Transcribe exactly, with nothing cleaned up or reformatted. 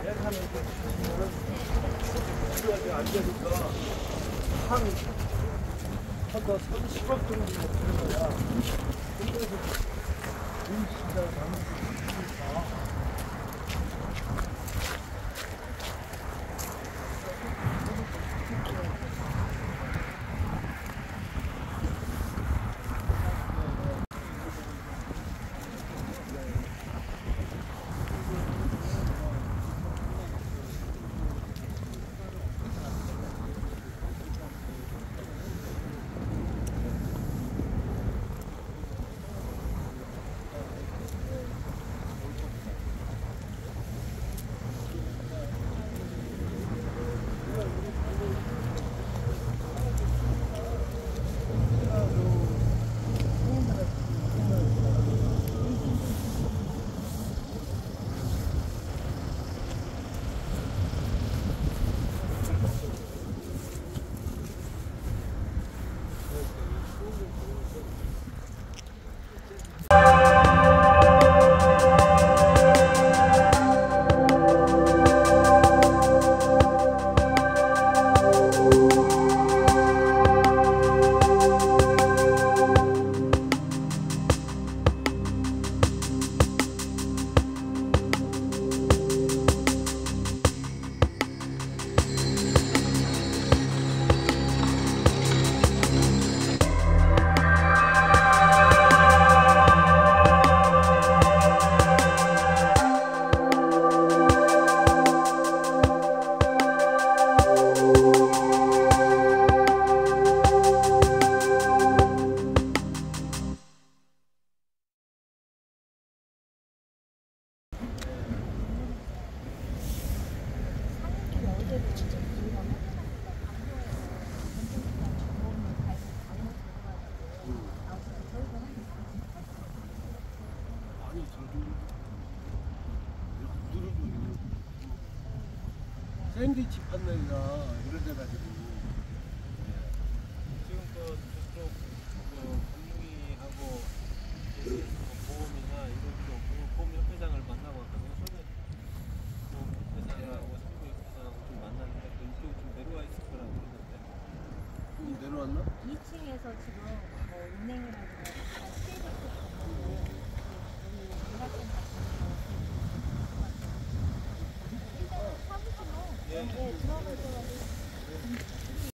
하는 게 우리가 안 되니까 한 한더 삼십억 정도 되는 거야. 그래서 임시가 남은 거니까. 샌드위치 판넬이나 이런 데 가지고 지금 그 저쪽 그 금융위하고 보험이나 이런 쪽 보험협회장을 만나고 왔거든요. 손에 보험협회장하고 상부협회장하고 좀 만났는데 그 이쪽 좀 내려와 있을 거라고 그러는데. 음, 내려왔나? 이 층에서 지금 뭐 은행이라든가 피해자들 있는데 우리 문화센터 같은 거 사무실로 예, 들어가서